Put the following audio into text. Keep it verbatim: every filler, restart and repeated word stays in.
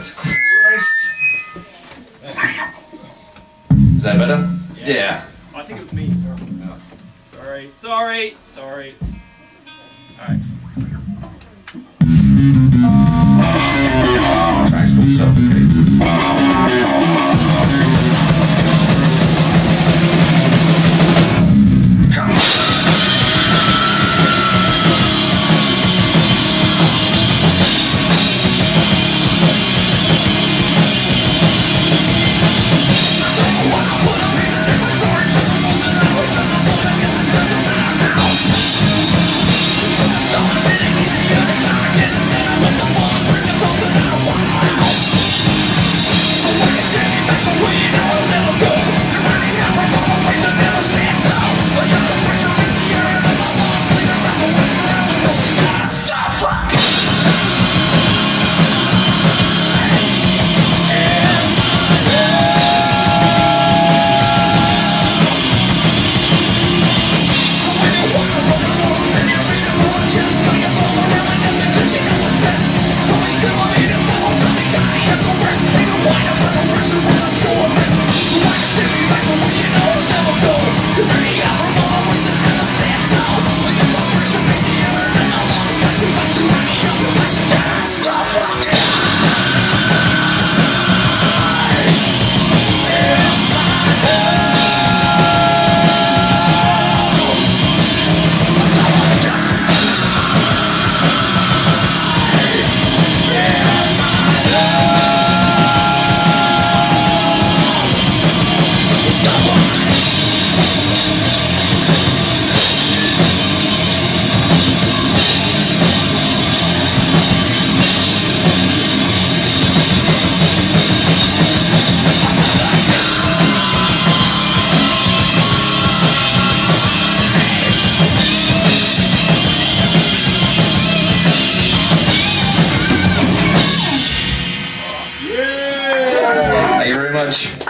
Jesus Christ. Is that better? Yeah. yeah. I think it was me, sorry. No. Sorry, sorry, sorry. Alright. Track's called Suffocate. Come on. Thank you very much.